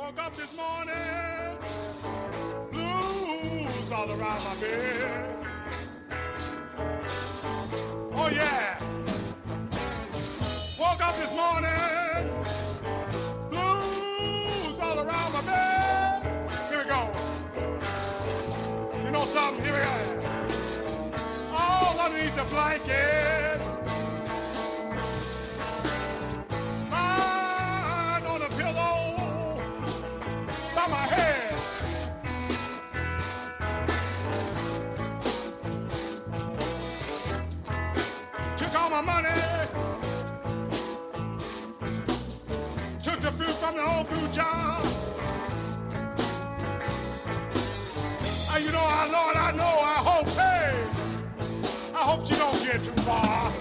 Up this morning, blues all around my bed. Oh yeah. Woke up this morning, blues all around my bed. Here we go. You know something? Here we go. All underneath the blanket. Lying on the pillow. My head. Took all my money. Took the fruit from the old fruit jar. And you know, our Lord, I know, I hope, hey, I hope she don't get too far.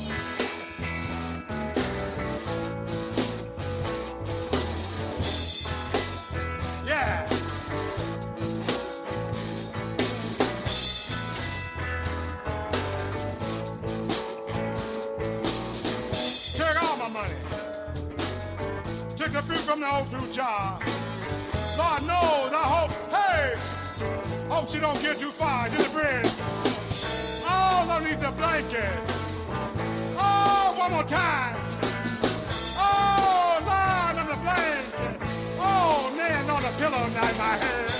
Took the fruit from the old fruit jar. Lord knows, I hope, hey, hope she don't get too far. Get the bread. All underneath the blanket. Oh, one more time. Oh, lying on the blanket. Oh, laying on the pillow in my head.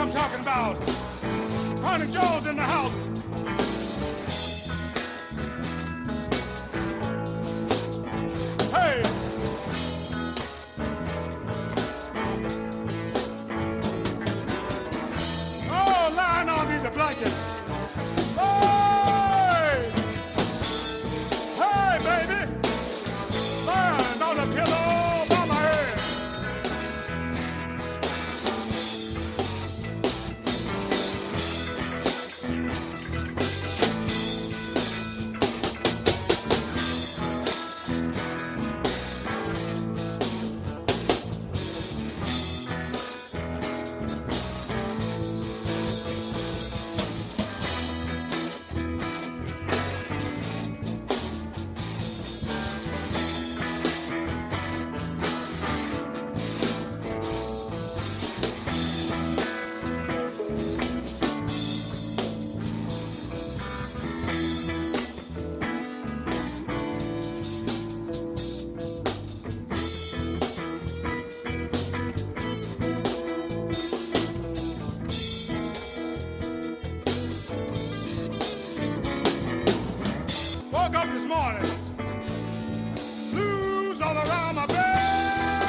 I'm talking about. Kronic Jnes in the house. Hey! Oh, lying on these blankets. Hey! Hey, baby! Lying on the pillow by my head. Woke up this morning, blues all around my bed.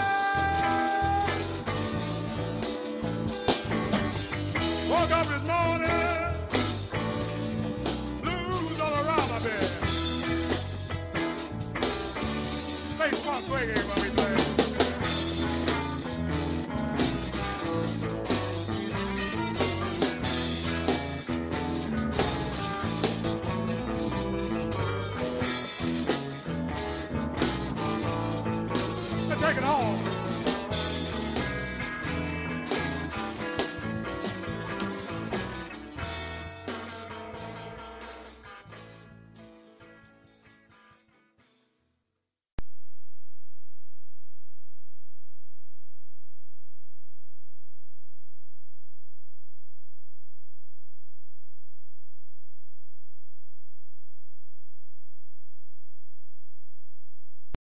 Woke up this morning, blues all around my bed. Space funk reggae when we play. Take it home.